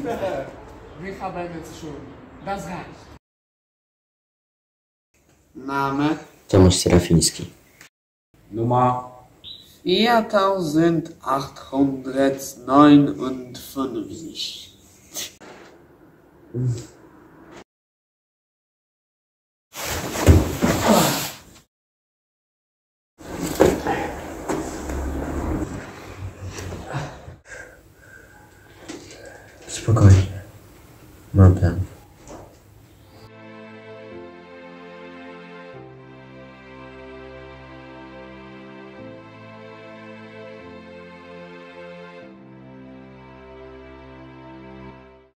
Wir haben es schon. Das reicht. Name? Tomasz Serafiński. Nummer 4859. Spokojnie. Mam plan.